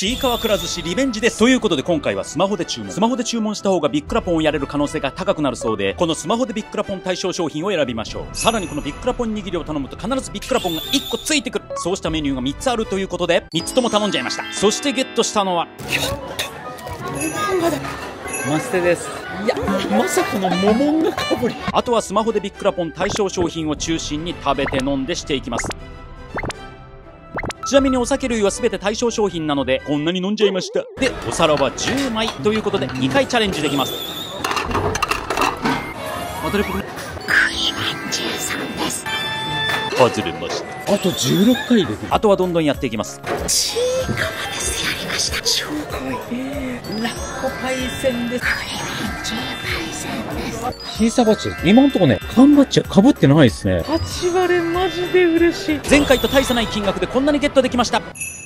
ちいかわくら寿司リベンジです。ということで今回はスマホで注文した方がビックラポンをやれる可能性が高くなるそうで、このスマホでビックラポン対象商品を選びましょう。さらにこのビックラポン握りを頼むと必ずビックラポンが1個ついてくる。そうしたメニューが3つあるということで3つとも頼んじゃいました。そしてゲットしたのはマステです。いや、まさかのモモンガかぶり。あとはスマホでビックラポン対象商品を中心に食べて飲んでしていきます。ちなみにお酒類は全て対象商品なのでこんなに飲んじゃいました。で、お皿は10枚ということで2回チャレンジできます。当たりっぽくね。13です。外れました。あと16回できる。あとはどんどんやっていきます。ちいかわです。やりました。超かわいい。ラッコパイセンです。シーサーバッジです。今んとこね、缶バッジはかぶってないですね。8割マジで嬉しい。前回と大差ない金額でこんなにゲットできました。